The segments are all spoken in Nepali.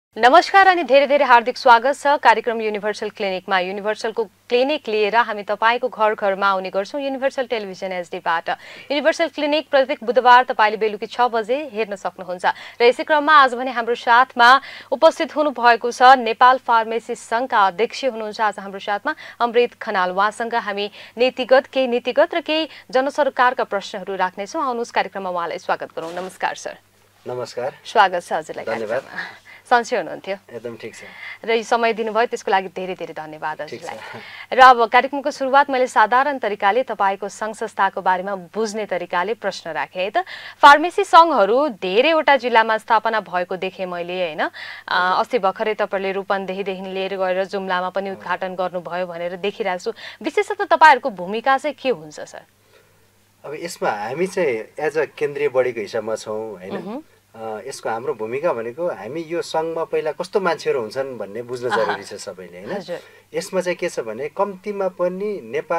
नमस्कार अनि धेरै धेरै हार्दिक स्वागत छ कार्यक्रम युनिभर्सल क्लिनिकमा। युनिभर्सलको क्लिनिक लिएर हामी तपाईको घर घरमा आउने गर्छौं युनिभर्सल टेलिभिजन एचडीबाट। युनिभर्सल क्लिनिक प्रत्येक बुधबार तपाईले बेलुकी 6 बजे हेर्न सक्नुहुन्छ। र यसै क्रममा आज भने हाम्रो साथमा उपस्थित हुनु भएको छ नेपाल फार्मेसी संघका अध्यक्ष हुनुहुन्छ आज हाम्रो साथमा अमृत खनाल। उहाँसँग हामी नीतिगत र केही जनसरकारका प्रश्नहरू राख्नेछौं। आउनुहोस् कार्यक्रममा उहाँलाई स्वागत गरौँ। नमस्कार सर। नमस्कार। स्वागत छ हजुरलाई। धन्यवाद। सन्चै हुनुहुन्थ्यो? एकदम ठीक छ। र यो समय दिनुभयो त्यसको लागि धेरै धेरै धन्यवाद हजुरलाई। र अब कार्यक्रमको सुरुवात मैले साधारण तरिकाले तपाईको संघ संस्थाको बारेमा बुझ्ने तरिकाले प्रश्न राखे है त। फार्मेसी संघहरू धेरैवटा जिल्लामा स्थापना भएको देखे मैले हैन। अस्ति भर्खरै तपाईले रूपन्देहीदेखि लिएर गएर जुम्लामा पनि उद्घाटन गर्नुभयो भनेर देखिरहेछु। विशेषतः तपाईहरुको भूमिका चाहिँ के हुन्छ सर? अब यसमा हामी चाहिँ एज अ केन्द्रीय बडीको हिसाबमा छौं हैन। यसको हाम्रो भूमिका भनेको हामी यो संघमा पहिला कस्तो मान्छेहरू हुन्छन् भन्ने बुझ्न जरुरी छ सबैले हैन। यसमा चाहिँ के छ भने कम्तीमा पनि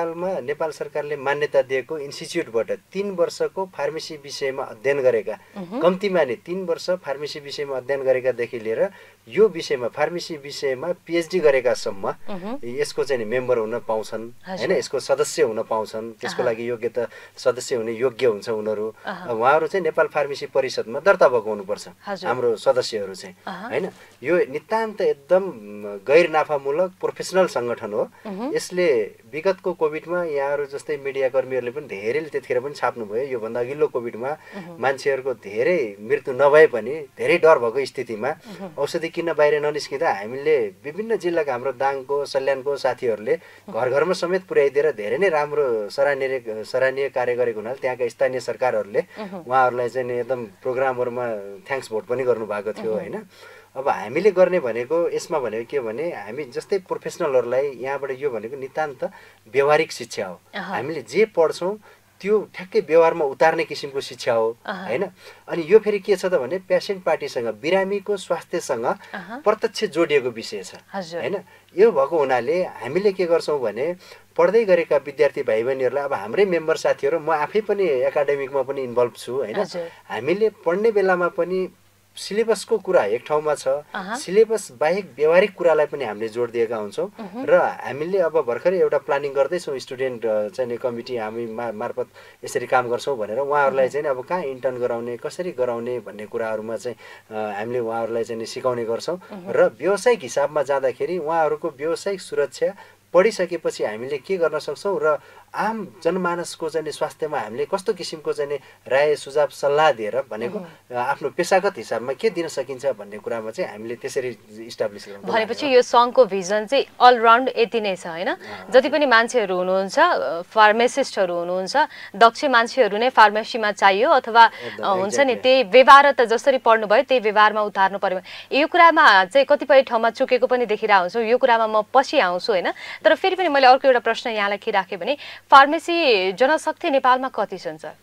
नेपाल सरकारले मान्यता दिएको इन्स्टिट्युटबाट 3 वर्षको फार्मेसी विषयमा अध्ययन गरेका कम्तीमा नि 3 वर्ष फार्मेसी विषयमा अध्ययन गरेकादेखि लिएर यो विषयमा फार्मेसी विषयमा पीएचडी गरेकासम्म यसको चाहिँ मेम्बर हुन पाउँछन् हैन। यसको सदस्य हुन पाउँछन्। त्यसको लागि योग्यता सदस्य हुने योग्य हुन्छ उनीहरू। उहाँहरू चाहिँ नेपाल फार्मेसी परिषदमा दर्ता भएको हुनुपर्छ हाम्रो सदस्यहरू चाहिँ हैन। यो नितान्त एकदम गैर नाफामूलक प्रोफेसनल संगठन हो। यसले विगतको कोभिडमा यहाँहरू जस्तै मिडिया कर्मीहरूले पनि धेरैले त्यतिखेर पनि छाप्नु भयो। यो भन्दा अघिल्लो कोभिडमा मान्छेहरूको धेरै मृत्यु नभए पनि धेरै डर भएको स्थितिमा औषधि किन्न बाहिर ननिस्किँदा हामीले विभिन्न जिल्लाका हाम्रो दाङको सल्यानको साथीहरूले घर घरमा समेत पुर्याइदिएर धेरै नै राम्रो सराहनीय कार्य गरेको हुनाले त्यहाँका स्थानीय सरकारहरूले उहाँहरूलाई चाहिँ एकदम प्रोग्रामहरुमा थ्यांक्स भोट पनि गर्नु भएको थियो हैन। अब हामीले गर्ने भनेको यसमा भनेको के भने हामी जस्तै प्रोफेसनलहरुलाई यहाँबाट यो भनेको नितान्त व्यावहारिक शिक्षा हो। हामीले जे पढ्छौं त्यो ठ्याक्कै व्यवहारमा उतार्ने किसिमको शिक्षा हो हैन। अनि यो फेरि के छ त भने पेशेन्ट पार्टीसँग बिरामीको स्वास्थ्यसँग प्रत्यक्ष जोडिएको विषय छ हैन। यो भएको हुनाले हामीले के गर्छौं भने पढ्दै गरेका विद्यार्थी भाइ बहिनीहरुलाई अब हाम्रै मेम्बर साथीहरु म आफै पनि एकाडेमिकमा पनि इन्भल्भ छु हैन। हामीले पढ्ने बेलामा पनि सिलेबसको कुरा एक ठाउँमा छ। सिलेबस बाहेक व्यावहारिक कुरालाई पनि हामीले जोड दिएका हुन्छौं। र हामीले अब भर्खरै एउटा प्लानिङ गर्दै छौं स्टुडेन्ट चाहिँ कमिटी हामी मार्फत यसरी काम गर्छौं भनेर उहाँहरुलाई चाहिँ अब कहाँ इन्टर्न गराउने कसरी गराउने भन्ने कुराहरुमा चाहिँ हामीले उहाँहरुलाई चाहिँ सिकाउने गर्छौं। र व्यावसायिक हिसाबमा जाँदाखेरि उहाँहरुको व्यावसायिक सुरक्षा पढिसकेपछि हामीले के गर्न सक्छौं र आम जनमानसको चाहिँ स्वास्थ्यमा हामीले कस्तो किसिमको चाहिँ राय सुझाव सल्लाह दिएर भनेको आफ्नो पेशागत हिसाबमा के दिन सकिन्छ भन्ने कुरामा चाहिँ हामीले त्यसरी इस्टाब्लिश गर्छौं। भनेपछि यो संघको भिजन चाहिँ अल राउन्ड यति नै छ हैन। जति पनि मान्छेहरू हुनुहुन्छ फार्मासिस्टहरू हुनुहुन्छ दक्ष मान्छेहरू नै फार्मेसीमा चाहियो अथवा हुन्छ नि त्यही व्यवहार त जसरी पढ्नु भयो त्यही व्यवहारमा उतार्नु पर्यो। यो कुरामा चाहिँ कतिपय ठाउँमा चुकेको पनि देखिरहेको हुन्छु। यो कुरामा म पछि आउँछु हैन। तर फेरि पनि मैले अर्को एउटा प्रश्न यहाँलाई के राखे भने फार्मेसी जनशक्ति नेपालमा कति छन् सर?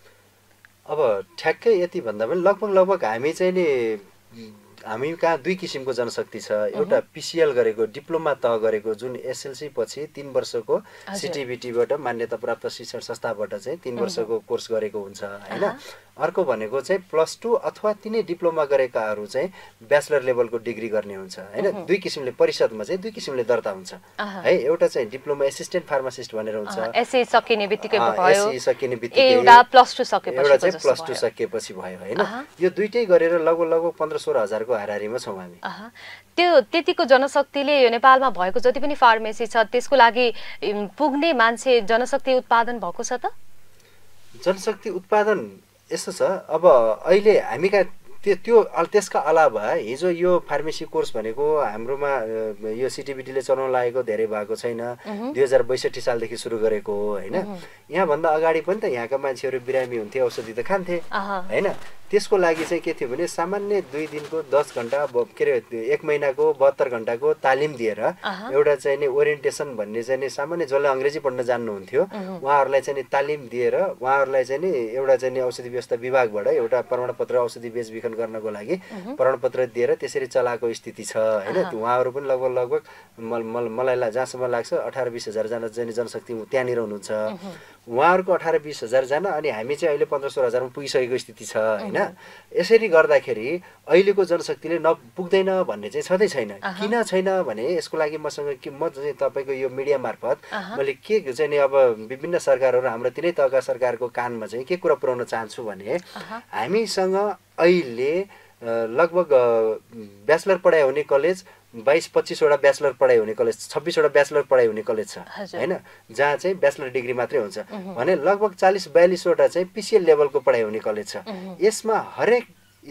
अब ठ्याक्कै यति भन्दा पनि लगभग हामी चाहिँ नि हामी कहाँ दुई किसिमको जनशक्ति छ। एउटा पीसीएल गरेको डिप्लोमा तह गरेको जुन एसएलसी पछि 3 वर्षको सीटीबीटीबाट मान्यता प्राप्त शिक्षण संस्थाबाट चाहिँ 3 वर्षको कोर्स गरेको हुन्छ हैन। अर्को भनेको चाहिँ +2 अथवा तिनै डिप्लोमा गरेकाहरू चाहिँ ब्याचलर लेभलको डिग्री गर्ने हुन्छ हैन। दुई किसिमले परिषदमा चाहिँ दुई किसिमले दर्ता हुन्छ है। एउटा चाहिँ डिप्लोमा एसिस्टेन्ट फार्मासिस्ट भनेर हुन्छ। एसई सकिने बित्तिकै भयो। एसई सकिने बित्तिकै एउटा +2 सकेपछि एउटा चाहिँ +2 सकेपछि भयो हैन। यो दुईटै गरेर लगभग 15-16 हजारको हाराहारीमा छौं हामी। त्यो त्यतिको जनशक्तिले यो नेपालमा भएको जति पनि फार्मेसी छ त्यसको लागि पुग्ने मान्छे जनशक्ति उत्पादन भएको छ त? जनशक्ति उत्पादन यस्तो छ। अब अहिले हामी त्यसका अलावा हिजो यो फार्मेसी कोर्स भनेको हाम्रोमा यो सीटीबीटीले चलाउन लागेको धेरै भएको छैन। 2062 सालदेखि सुरु गरेको हो हैन। यहाँ भन्दा अगाडि पनि त यहाँका मान्छेहरू बिरामी हुन्थे औषधि त खान्थे हैन। त्यसको लागि चाहिँ के थियो भने सामान्य 2 दिनको 10 घण्टा के रे 1 महिनाको 72 घण्टाको तालिम दिएर एउटा चाहिँ नि ओरिएन्टेसन भन्ने चाहिँ नि सामान्य जसले अंग्रेजी पढ्न जान्नुहुन्थ्यो उहाँहरुलाई चाहिँ नि तालिम दिएर उहाँहरुलाई चाहिँ नि एउटा चाहिँ नि औषधि व्यवस्था विभागबाट एउटा प्रमाणपत्र औषधि बेचबिखन गर्नको लागि प्रमाणपत्र दिएर त्यसरी चलाएको स्थिति छ हैन। उहाँहरु पनि लगभग मलाई जहाँसम्म लाग्छ 18-20 हजार जना चाहिँ जनशक्ति त्यहाँनिर हुनुहुन्छ। उहाँहरूको 18-20 हजारजना अनि हामी चाहिँ अहिले 15-16 हजारमा पुगिसकेको स्थिति छ होइन। यसरी गर्दाखेरि अहिलेको जनशक्तिले नपुग्दैन भन्ने चाहिँ छँदै छैन। किन छैन भने यसको लागि म चाहिँ तपाईँको यो मिडिया मार्फत मैले के चाहिँ नि अब विभिन्न सरकारहरू हाम्रो तिनै तहका सरकारको कानमा चाहिँ के कुरा पुर्याउन चाहन्छु भने हामीसँग अहिले लगभग ब्याचलर पढाइ हुने कलेज 22-25 वटा ब्याचलर पढाइ हुने कलेज, 26 वटा ब्याचलर पढाइ हुने कलेज छ हैन, जहाँ चाहिँ ब्याचलर डिग्री मात्रै हुन्छ भने लगभग 40-42 वटा चाहिँ पिसिएल लेभलको पढाइ हुने कलेज छ। यसमा हरेक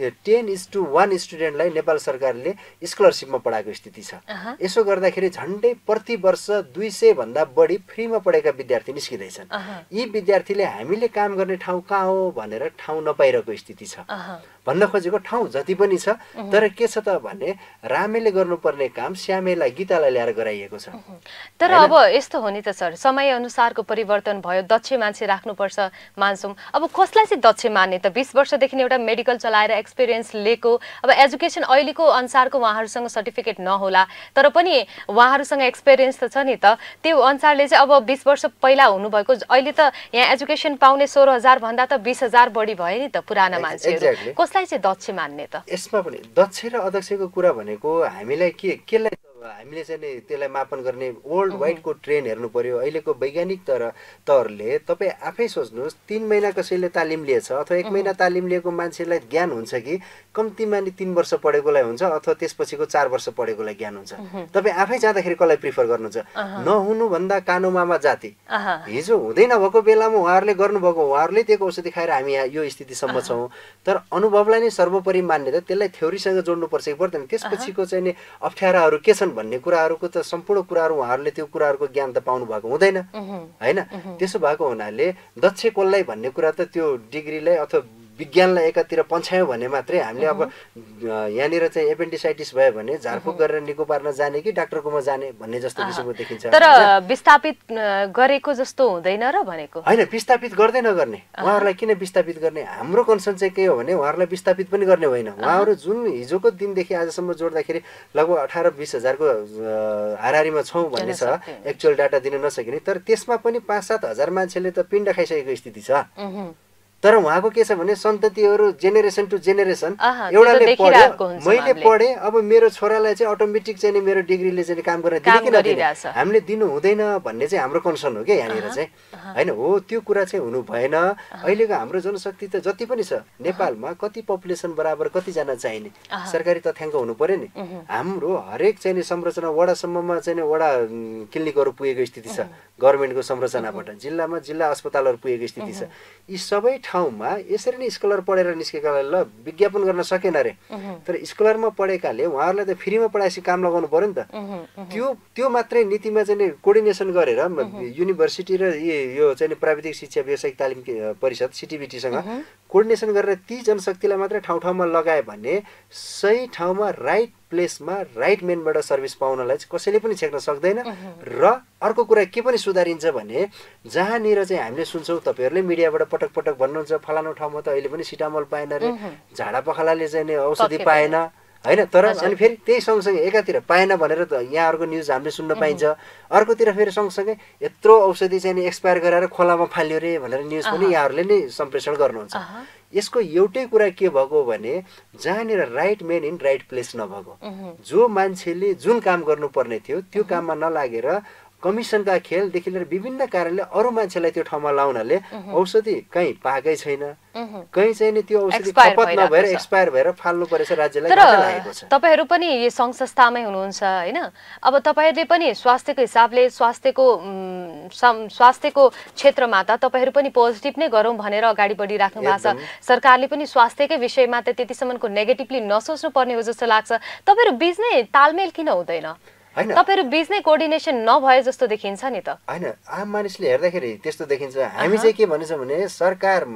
10:1 स्टुडेन्टलाई नेपाल सरकारले स्कलरसिपमा पढाएको स्थिति छ। यसो गर्दाखेरि झन्डै प्रति वर्ष 200 भन्दा बढी फ्रीमा पढेका विद्यार्थी निस्किँदैछन्। यी विद्यार्थीले हामीले काम गर्ने ठाउँ कहाँ हो भनेर ठाउँ नपाइरहेको स्थिति छ। भन्न खोजेको ठाउँ जति पनि छ, तर के छ त भने रामेले गर्नुपर्ने काम श्यामेलाई गीतालाई ल्याएर गराइएको छ। तर अब यस्तो हो नि त सर, समय अनुसारको परिवर्तन भयो, दक्ष मान्छे राख्नुपर्छ मान्छौँ। अब कसलाई चाहिँ दक्ष मान्ने त? 20 वर्षदेखि एउटा मेडिकल चलाएर एक्सपिरियन्स लिएको, अब एजुकेसन अहिलेको अनुसारको उहाँहरूसँग सर्टिफिकेट नहोला तर पनि उहाँहरूसँग एक्सपिरियन्स त छ नि त, त्यो अनुसारले चाहिँ अब 20 वर्ष पहिला हुनुभएको अहिले त यहाँ एजुकेसन पाउने 16,000 भन्दा त 20,000 बढी भयो नि त पुराना मान्छेहरू। कसलाई चाहिँ दक्ष मान्ने त? यसमा पनि दक्ष र अदक्षको कुरा भनेको हामीलाई केलाई हामीले चाहिँ नि त्यसलाई मापन गर्ने वर्ल्ड वाइडको ट्रेन हेर्नु पर्यो। अहिलेको वैज्ञानिक तहरले तपाईँ आफै सोच्नुहोस्, 3 महिना कसैले तालिम लिएछ अथवा 1 महिना तालिम लिएको मान्छेलाई ज्ञान हुन्छ कि कम्तीमा नि 3 वर्ष पढेकोलाई हुन्छ अथवा त्यसपछिको 4 वर्ष पढेकोलाई ज्ञान हुन्छ? तपाईँ आफै जाँदाखेरि कसलाई प्रिफर गर्नुहुन्छ? नहुनुभन्दा कानो मामा जाति। हिजो हुँदै नभएको बेलामा उहाँहरूले गर्नुभएको, उहाँहरूले दिएको औषधि खाएर हामी यो स्थितिसम्म छौँ। तर अनुभवलाई नै सर्वोपरि मान्ने त त्यसलाई थ्योरीसँग जोड्नुपर्छ कि पर्दैन? त्यसपछिको चाहिँ नि अप्ठ्याराहरू के छन् भन्ने कुराहरूको त सम्पूर्ण कुराहरू उहाँहरूले त्यो कुराहरूको ज्ञान त पाउनु भएको हुँदैन हैन। त्यसो भएको हुनाले दक्ष कसलाई भन्ने कुरा त त्यो डिग्रीलाई अथवा विज्ञानलाई एकातिर पन्छायो भने मात्रै हामीले अब यहाँनिर चाहिँ एपेन्डिसाइटिस भयो भने झारफुक गरेर निको पार्न जाने कि डाक्टरकोमा जाने भन्ने जस्तो किसिमको देखिन्छ। तर विस्थापित गरेको जस्तो हुँदैन र भनेको हैन, विस्थापित गर्दै नगर्ने। उहाँहरूलाई किन विस्थापित गर्ने? हाम्रो कन्सर्न चाहिँ के हो भने उहाँहरूलाई विस्थापित पनि गर्ने होइन। उहाँहरू जुन हिजोको दिनदेखि आजसम्म जोड्दाखेरि लगभग 18-20 हजारको हाराहारीमा छौँ भन्ने छ, एक्चुअल डाटा दिन नसकिने। तर त्यसमा पनि 5-7 हजार मान्छेले त पिण्ड खाइसकेको स्थिति छ। तर उहाँको के छ भने सन्ततिहरू जेनेरेसन टु जेनेरेसन एउटाले पढ्यो, मैले पढेँ, अब मेरो छोरालाई चाहिँ अटोमेटिक चाहिँ मेरो डिग्रीले चाहिँ काम गर्न दिने कि नदिने, हामीले दिनु हुँदैन भन्ने चाहिँ हाम्रो कन्सर्न हो क्या यहाँनिर चाहिँ हैन। हो त्यो कुरा चाहिँ हुनु भएन। अहिलेको हाम्रो जनशक्ति त जति पनि छ नेपालमा कति पपुलेसन बराबर कतिजना चाहिने सरकारी तथ्याङ्क हुनु पर्यो नि। हाम्रो हरेक चाहिँ संरचना वडासम्ममा चाहिँ वडा क्लिनिकहरू पुगेको स्थिति छ, गभर्मेन्टको संरचनाबाट जिल्लामा जिल्ला अस्पतालहरू पुगेको स्थिति छ। यी सबै ठाउँमा यसरी नै स्कलर पढेर निस्केकाले ल विज्ञापन गर्न सकेन रे, तर स्कलरमा पढेकाले उहाँहरूलाई त फ्रीमा पढाएपछि काम लगाउनु पर्यो नि त। त्यो मात्रै नीतिमा चाहिँ कोर्डिनेसन गरेर युनिभर्सिटी र यो चाहिँ प्राविधिक शिक्षा व्यावसायिक तालिम परिषद सिटिबिटीसँग कोर्डिनेसन गरेर ती जनशक्तिलाई मात्रै ठाउँ ठाउँमा लगायो भने सही ठाउँमा राइट प्लेसमा राइट मेनबाट सर्भिस पाउनलाई चाहिँ कसैले पनि छेक्न सक्दैन। र अर्को कुरा के पनि सुधारिन्छ भने जहाँनिर चाहिँ हामीले सुन्छौँ, तपाईँहरूले मिडियाबाट पटक पटक भन्नुहुन्छ फलानु ठाउँमा त अहिले पनि सिटामोल पाएन रे, झाडा पखालाले चाहिँ औषधि पाएन हैन। तर अनि फेरि त्यही सँगसँगै एकातिर पाएन भनेर त यहाँहरूको न्युज हामीले सुन्न पाइन्छ, अर्कोतिर फेरि सँगसँगै यत्रो औषधि चाहिँ एक्सपायर गराएर खोलामा फाल्यो रे भनेर न्युज पनि यहाँहरूले नै सम्प्रेषण गर्नुहुन्छ। यसको एउटै कुरा के भएको भने जहाँनिर right man in right place नभएको, जो मान्छेले जुन काम गर्नुपर्ने थियो त्यो काममा नलागेर कमिसनका खेलदेखि लिएर विभिन्न कारणले अरू मान्छेलाई त्यो ठाउँमा लाउनाले औषधि कहीँ पाएकै छैन, कहीँ चाहिँ नि त्यो औषधि खपत नभएर एक्सपायर भएर फाल्नु परेछ राज्यलाई लागेको छ। तपाईहरू पनि यो सङ्घ संस्थामै हुनुहुन्छ हैन? अब तपाईहरूले पनि स्वास्थ्यको हिसाबले स्वास्थ्यको क्षेत्रमा त तपाईहरू पनि पोजिटिभ नै गरौँ भनेर अगाडि बढिराख्नु भएको छ। सरकारले पनि स्वास्थ्यकै विषयमा त त्यतिसम्मको नेगेटिभली नसोच्नु पर्ने हो जस्तो लाग्छ। तपाईहरू बीच नै तालमेल किन हुँदैन? तपाईहरु बीच नै कोर्डिनेसन नभए जस्तो देखिन्छ नि त। हैन, आम मानिसले हेर्दाखेरि त्यस्तो देखिन्छ। हामी चाहिँ के भन्छौँ भने सरकारमा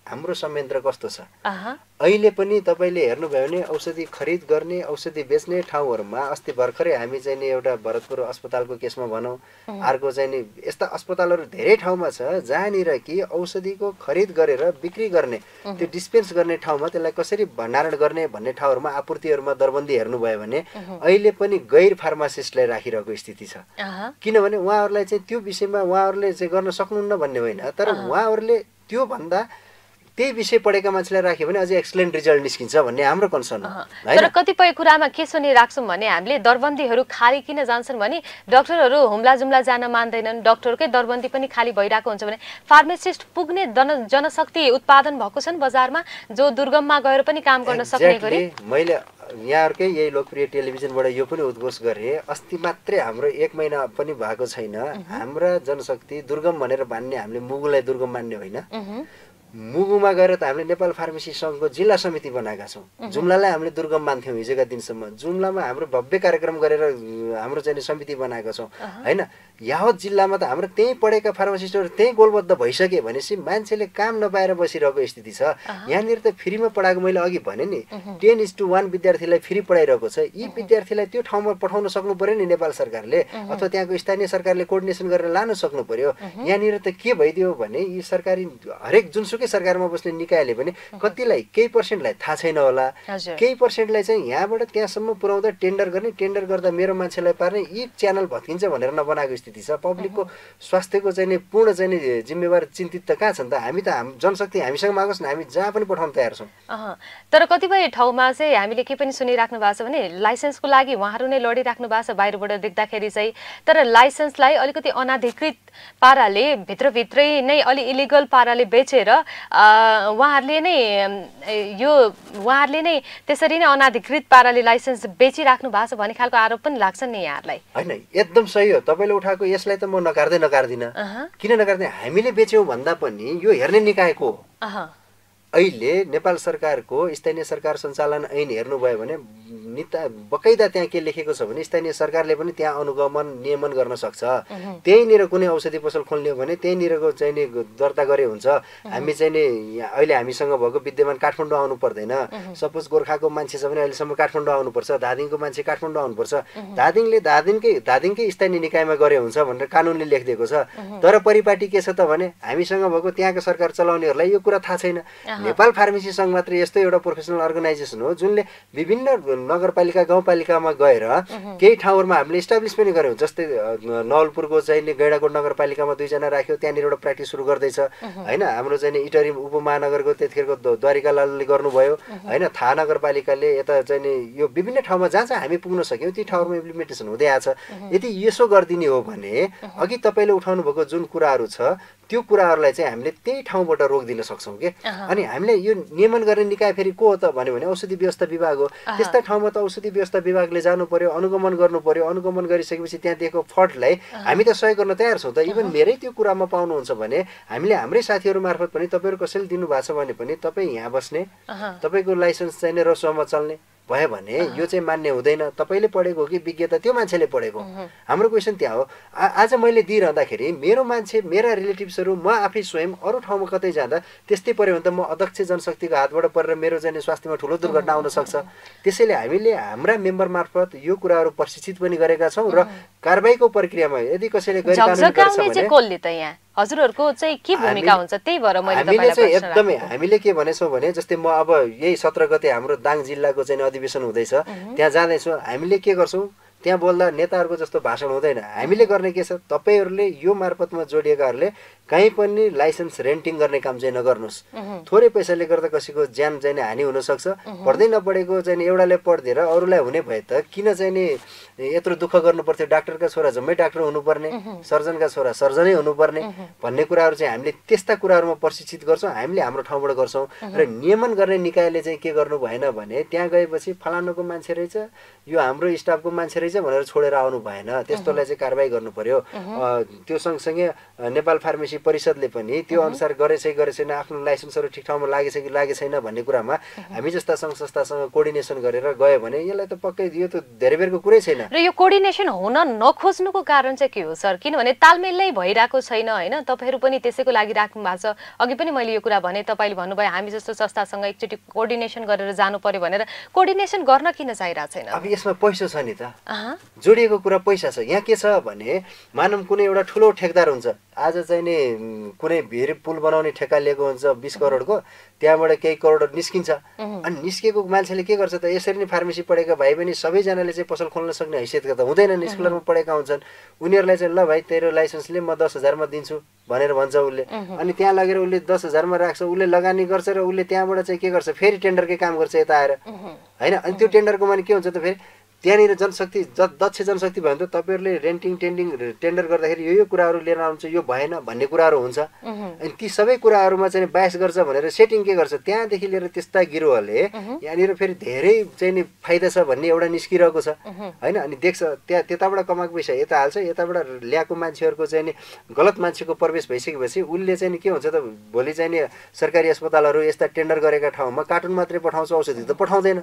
हाम्रो संयन्त्र कस्तो छ अहिले पनि तपाईँले हेर्नुभयो भने औषधि खरिद गर्ने औषधि बेच्ने ठाउँहरूमा अस्ति भर्खरै हामी चाहिँ नि एउटा भरतपुर अस्पतालको केसमा भनौँ अर्को चाहिँ नि यस्ता अस्पतालहरू धेरै ठाउँमा छ जहाँनिर कि औषधिको खरिद गरेर बिक्री गर्ने त्यो डिस्पेन्स गर्ने ठाउँमा त्यसलाई कसरी भण्डारण गर्ने भन्ने ठाउँहरूमा आपूर्तिहरूमा दरबन्दी हेर्नुभयो भने अहिले पनि गैर फार्मासिस्टलाई राखिरहेको स्थिति छ किनभने उहाँहरूलाई चाहिँ त्यो विषयमा उहाँहरूले चाहिँ गर्न सक्नुहुन्न भन्ने होइन तर उहाँहरूले त्यो भन्दा त्यही विषय पढेका मान्छेलाई राख्यो भने अझै एक्सलेन्ट रिजल्ट निस्किन्छ भन्ने हाम्रो कन्सर्न हो तर कतिपय कुरामा के सुनि राख्छौँ भने हामीले दरबन्दीहरू खाली किन जान्छन् भने डाक्टरहरू हुम्ला जुम्ला जान मान्दैनन् डाक्टरकै दरबन्दी पनि खाली भइरहेको हुन्छ भने फार्मासिस्ट पुग्ने जनशक्ति उत्पादन भएको छन् बजारमा जो दुर्गममा गएर पनि काम गर्न सक्ने गरी मैले यहाँहरुकै यही लोकप्रिय टेलिभिजनबाट यो पनि उद्घोष गरे अस्ति मात्रै हाम्रो 1 महिना पनि भएको छैन हाम्रा जनशक्ति दुर्गम भनेर मान्ने हामीले मुगुलाई दुर्गम मान्ने होइन मुगुमा गएर त हामीले नेपाल फार्मेसी संघको जिल्ला समिति बनाएका छौं जुम्लालाई हामीले दुर्गम मान्थ्यौं हिजोका दिनसम्म जुम्लामा हाम्रो भव्य कार्यक्रम गरेर हाम्रो चाहिँ समिति बनाएका छौं हैन यावत जिल्लामा त हाम्रो त्यही पढेका फार्मासिस्टहरु त्यही गोलबद्ध भइसके भनेसी मान्छेले काम नपाएर बसिरहेको स्थिति छ यहाँनिर त फ्रीमा पढाएको मैले अघि भने नि 10:1 विद्यार्थीलाई फ्री पढाइरहेको छ यी विद्यार्थीलाई त्यो ठाउँमा पठाउन सक्नु पर्यो नि नेपाल सरकारले अथवा त्यहाँको स्थानीय सरकारले कोर्डिनेसन गरेर लान सक्नु पर्यो यहाँनिर त के भइदियो भने यी सरकारी हरेक जुनसुकै सरकारमा बस्ने निकायले पनि कतिलाई केही पर्सेन्टलाई थाहा छैन होला केही पर्सेन्टलाई चाहिँ यहाँबाट त्यहाँसम्म पुर्याउँदा टेन्डर गर्ने टेन्डर गर्दा मेरो मान्छेलाई पार्ने यी च्यानल भत्किन्छ भनेर नबनाएको स्थिति छ पब्लिकको स्वास्थ्यको चाहिँ नि पूर्ण चाहिँ नि जिम्मेवार चिन्तित त कहाँ छन् त हामी त जनशक्ति हामीसँग मागोस् न हामी जहाँ पनि पठाउन तयार छौं तर कतिपय ठाउँमा चाहिँ हामीले के पनि सुनिराख्नु भएको छ भने लाइसेन्सको लागि उहाँहरू नै लडिराख्नु भएको छ बाहिरबाट देख्दाखेरि चाहिँ तर लाइसेन्सलाई अलिकति अनाधिकृत पाराले भित्रभित्रै नै अलि इलिगल पाराले बेचेर उहाँहरूले नै त्यसरी नै अनाधिकृत पाराले लाइसेन्स बेचिराख्नु भएको छ भन्ने खालको आरोप पनि लाग्छ नि यहाँहरूलाई हैन एकदम सही हो तपाईले उठाएको यसलाई त म नकार्दिन किन नकार्दिन हामीले बेच्यौं भन्दा पनि यो हेर्ने निकायको अहिले नेपाल सरकारको स्थानीय सरकार सञ्चालन ऐन हेर्नुभयो भने बकाइदा त्यहाँ के लेखेको छ भने स्थानीय सरकारले पनि त्यहाँ अनुगमन नियमन गर्न सक्छ त्यहीँनिर कुनै औषधि पसल खोल्ने हो भने त्यहीँनिरको चाहिँ नि दर्ता गरे हुन्छ हामी चाहिँ नि अहिले हामीसँग भएको विद्यमान काठमाडौँ आउनु पर्दैन सपोज गोर्खाको मान्छे छ भने अहिलेसम्म काठमाडौँ आउनुपर्छ धादिङको मान्छे काठमाडौँ आउनुपर्छ धादिङले धादिङकै स्थानीय निकायमा गरे हुन्छ भनेर कानुनले लेखिदिएको छ तर परिपाटी के छ त भने हामीसँग भएको त्यहाँको सरकार चलाउनेहरूलाई यो कुरा थाहा छैन नेपाल फार्मेसी संघ मात्र यस्तो एउटा प्रोफेसनल अर्गनाइजेसन हो जुनले विभिन्न नगरपालिका गाउँपालिकामा गएर केही ठाउँहरुमा हामीले इस्टाब्लिश पनि गर्यौं जस्तै नवलपुरको चाहिँ नि गैडाकोट नगरपालिकामा 2 जना राख्यो त्यहाँनिर एउटा प्र्याक्टिस सुरु गर्दैछ हैन हाम्रो चाहिँ नि इटरी उपमहानगरको त्यतिखेरको द्वारिकालालले गर्नुभयो हैन थाहा नगरपालिकाले यता चाहिँ नि यो विभिन्न ठाउँमा जहाँ चाहिँ हामी पुग्न सक्यौं ती ठाउँहरुमा इम्प्लिमेन्टेसन हुँदै आछ यदि यसो गर्दिने हो भने अघि तपाईले उठाउनु भएको जुन कुराहरु छ त्यो कुराहरुलाई चाहिँ हामीले त्यही ठाउँबाट रोक्दिन सक्छौं के अनि हामीले यो नियमन गर्ने निकाय फेरि को हो त भन्यो भने औषधि व्यवस्था विभाग हो त्यस्ता ठाउँमा त औषधि व्यवस्था विभागले जानु पर्यो अनुगमन गर्नु पर्यो अनुगमन गरिसकेपछि त्यहाँ दिएको फल्टलाई हामी त सहयोग गर्न तयार छौं त इभन मेरै त्यो कुरामा पाउनुहुन्छ भने हामीले हाम्रै साथीहरु मार्फत पनि तपाईहरु कसैले दिनु भएको छ भने पनि तपाई यहाँ बस्ने तपाईको लाइसेन्स चाहिँ रसुवामा चल्ने भयो भने यो चाहिँ मान्य हुँदैन तपाईले पढेको कि विज्ञता त्यो मान्छेले पढेको हाम्रो क्वेशन त्यहाँ हो आज मैले दिइरहँदाखेरि मेरो मान्छे मेरा रिलेटिभ्सहरु म आफै स्वयं अरु ठाउँमा कतै जाँदा त्यस्तै पर्यो भने त म अध्यक्ष जनशक्तिको हातबाट परेर मेरो चाहिँ स्वास्थ्यमा ठूलो दुर्घटना आउन सक्छ त्यसैले हामीले हाम्रा मेम्बर मार्फत यो कुराहरु प्रशिक्षित पनि गरेका छौं र कारबाहीको प्रक्रियामा यदि कसैले गैर कानुनी गर्छ भने हजुरहरुको चाहिँ के भूमिका हुन्छ त्यही भएर मैले तपाईलाई प्रश्न एकदमै हामीले के भनेछौं भने जस्तै म अब यही 17 गते हाम्रो दाङ जिल्लाको चाहिँ अधिवेशन हुँदैछ त्यहाँ जाँदै छु हामीले के गर्छौं त्यहाँ बोल्दा नेताहरुको जस्तो भाषण हुँदैन हामीले गर्ने के छ तपाईहरुले यो मार्फतमा जोडिएकाहरुले कहीं पनि लाइसेन्स रेन्टिङ गर्ने काम चाहिँ नगर्नुस् थोरै पैसाले गर्दा कसैको ज्यान चाहिँ हानि हुन सक्छ पढ्दै नपढेको चाहिँ एउटाले पढ्देर अरूलाई हुने भए त किन चाहिँ नि यत्रो दुःख गर्नु पर्थ्यो डाक्टरका छोरा जम्मै डाक्टर हुनुपर्ने सर्जनका छोरा सर्जनै हुनुपर्ने भन्ने कुराहरु चाहिँ हामीले त्यस्ता कुराहरुमा प्रशिक्षित गर्छौं हामीले हाम्रो ठाउँबाट गर्छौं र नियमन गर्ने निकायले चाहिँ के गर्नु भएन भने त्यहाँ गएपछि फलानुको मान्छे रहेछ यो हाम्रो स्टाफको मान्छे रहेछ भनेर छोडेर आउनु भएन त्यस्तोलाई चाहिँ कारबाही गर्नु पर्यो त्यो सँगसँगै नेपाल फार्मेसी फार्मेसी परिषदले पनि त्यो अनुसार गरेछैन, आफ्नो लाइसेन्सहरू ठिक ठाउँमा लागेछ कि लागेको छैन भन्ने कुरामा हामी जस्ता सङ्घ संस्थासँग कोर्डिनेसन गरेर गयो भने यसलाई त पक्कै यो त धेरै बेरको कुरै छैन। र यो कोर्डिनेसन हुन नखोज्नुको कारण चाहिँ के हो सर? किनभने तालमेलै भइरहेको छैन होइन? तपाईँहरू पनि त्यसैको लागि राख्नु भएको छ। अघि पनि मैले यो कुरा भने, तपाईँले भन्नुभयो हामी जस्तो संस्थासँग एकचोटि कोर्डिनेसन गरेर जानु पर्यो भनेर। कोर्डिनेसन गर्न किन चाहिरहेको छैन? अब यसमा पैसा छ नि त, जोडिएको कुरा पैसा छ। यहाँ के छ भने मानव कुनै एउटा ठुलो ठेकदार हुन्छ, आज चाहिँ नि कुनै भिर पुल बनाउने ठेक्का लिएको हुन्छ 20 करोडको, त्यहाँबाट केही करोड निस्किन्छ। अनि निस्केको मान्छेले के गर्छ त, यसरी नै फार्मेसी पढेका भाइ बहिनी सबैजनाले चाहिँ पसल खोल्न सक्ने हैसियतका त हुँदैनन्, स्कुलमा पढेका हुन्छन्। उनीहरूलाई चाहिँ ल भाइ तेरो लाइसेन्सले म 10,000 मा दिन्छु भनेर भन्छ उसले। अनि त्यहाँ लगेर उसले 10,000 मा राख्छ, उसले लगानी गर्छ र उसले त्यहाँबाट चाहिँ के गर्छ, फेरि टेन्डरकै काम गर्छ यता आएर होइन। अनि त्यो टेन्डरको माने के हुन्छ त, फेरि त्यहाँनिर जनशक्ति दक्ष जनशक्ति भयो भने त तपाईँहरूले टेन्डर गर्दाखेरि यो कुराहरू लिएर आउँछ, यो भएन भन्ने कुराहरू हुन्छ। अनि ती सबै कुराहरूमा चाहिँ बायस गर्छ भनेर सेटिङ के गर्छ, त्यहाँदेखि लिएर त्यस्ता गिरोहले यहाँनिर फेरि धेरै चाहिँ नि फाइदा छ भन्ने एउटा निस्किरहेको छ होइन। अनि देख्छ त्यताबाट कमाएको पैसा यता हाल्छ, यताबाट ल्याएको मान्छेहरूको चाहिँ नि गलत मान्छेको प्रवेश भइसकेपछि उसले चाहिँ नि के हुन्छ त, भोलि चाहिँ नि सरकारी अस्पतालहरू यस्ता टेन्डर गरेका ठाउँमा कार्टुन मात्रै पठाउँछ, औषधि त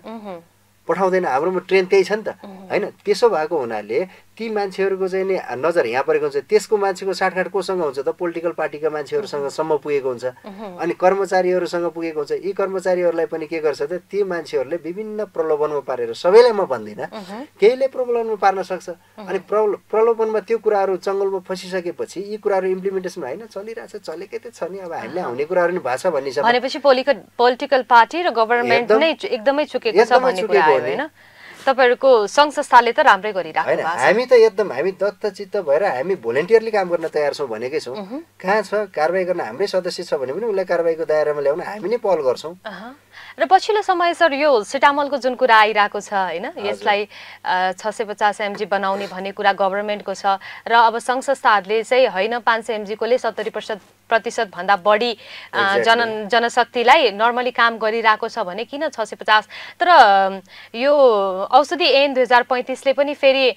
पठाउँदैन। हाम्रोमा ट्रेन त्यही छ नि त होइन। त्यसो भएको हुनाले ती मान्छेहरूको चाहिँ नि नजर यहाँ परेको हुन्छ। त्यसको मान्छेको साटघाट कोसँग हुन्छ त, पोलिटिकल पार्टीका मान्छेहरूसँग सम्म पुगेको हुन्छ, अनि कर्मचारीहरूसँग पुगेको हुन्छ। यी कर्मचारीहरूलाई पनि के गर्छ त, ती मान्छेहरूले विभिन्न प्रलोभनमा पारेर, सबैलाई म भन्दिनँ, केहीले प्रलोभनमा पार्न सक्छ। अनि प्रलोभनमा त्यो कुराहरू जङ्गलमा फसिसकेपछि यी कुराहरू इम्प्लिमेन्टेसन होइन, चलिरहेछ, चलेकै त छ नि। अब हामीले आउने कुराहरू नि भएको छ भन्ने छ भनेपछि पोलिटिकल पार्टी र गभर्नमेन्ट नै एकदमै चुकेको छ भन्ने कुरा आयो होइन? तपाईहरुको संघ संस्थाले त राम्रै गरिराख्नु भएको छ। हामी त एकदम हामी दत्तचित्त भएर हामी भोलिन्टियरली काम गर्न तयार छौं भनेकै छौं। कहाँ छ कारबाही गर्न हाम्रै सदस्य छ भने पनि उसलाई कारबाहीको दायरामा ल्याउन हामी नै पहल गर्छौं। र पछिल्लो समय सर यो सिटामलको जुन कुरा आइराको छ हैन, यसलाई 650 mg बनाउने भन्ने कुरा गभर्नमेन्टको छ र अब संघ संस्थाहरुले चाहिँ हैन 500 mg कोले 70% भन्दा बढी जनशक्तिलाई नर्मली काम गरिराको छ भने किन 650? तर यो औषधि ऐन 2035 ले पनि फेरि